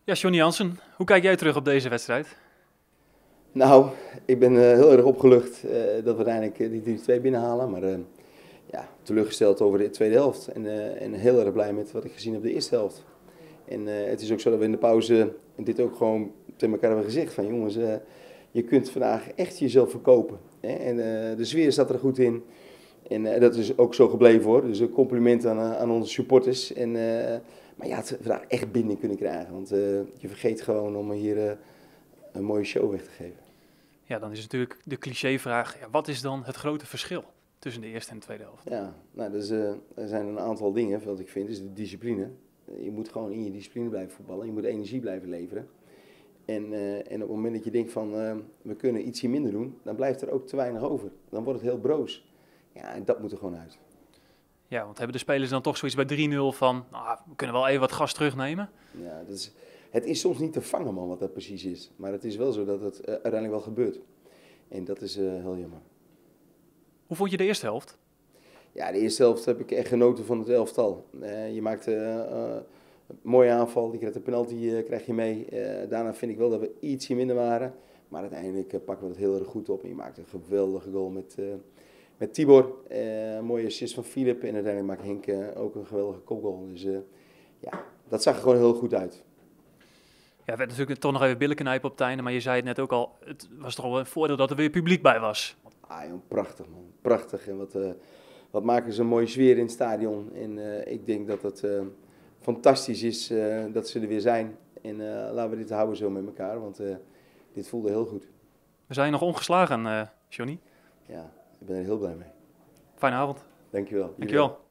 Ja, Johnny Jansen, hoe kijk jij terug op deze wedstrijd? Nou, ik ben heel erg opgelucht dat we uiteindelijk die 3-2 binnenhalen. Maar ja, teleurgesteld over de tweede helft. En heel erg blij met wat ik gezien heb de eerste helft. En het is ook zo dat we in de pauze dit ook gewoon tegen elkaar hebben gezegd. Van jongens, je kunt vandaag echt jezelf verkopen. Hè? En de sfeer zat er goed in. En dat is ook zo gebleven hoor. Dus een compliment aan onze supporters. Maar ja, het vandaag echt binding kunnen krijgen. Want je vergeet gewoon om hier een mooie show weg te geven. Ja, dan is natuurlijk de clichévraag, ja, wat is dan het grote verschil tussen de eerste en de tweede helft? Ja, nou, dus, er zijn een aantal dingen, wat ik vind, is de discipline. Je moet gewoon in je discipline blijven voetballen. Je moet energie blijven leveren. En op het moment dat je denkt van, we kunnen ietsje minder doen, dan blijft er ook te weinig over. Dan wordt het heel broos. Ja, en dat moet er gewoon uit. Ja, want hebben de spelers dan toch zoiets bij 3-0 van, nou, we kunnen wel even wat gas terugnemen? Ja, het is soms niet te vangen, man, wat dat precies is. Maar het is wel zo dat het uiteindelijk wel gebeurt. En dat is heel jammer. Hoe vond je de eerste helft? Ja, de eerste helft heb ik echt genoten van het elftal. Je maakt een mooie aanval, je krijgt een penalty krijg je mee. Daarna vind ik wel dat we ietsje minder waren. Maar uiteindelijk pakken we het heel erg goed op. En je maakt een geweldige goal met Tibor. Een mooie assist van Philip. En uiteindelijk maakt Henk ook een geweldige kopgoal. Dus ja, dat zag er gewoon heel goed uit. Ja, werd natuurlijk toch nog even billen knijpen op het einde, maar je zei het net ook al, het was toch wel een voordeel dat er weer publiek bij was. Ah, joh, prachtig man, prachtig. En wat maken ze een mooie sfeer in het stadion. En ik denk dat het fantastisch is dat ze er weer zijn. En laten we dit houden zo met elkaar, want dit voelde heel goed. We zijn nog ongeslagen, Johnny. Ja, ik ben er heel blij mee. Fijne avond. Dankjewel. Jullie Dankjewel. ook.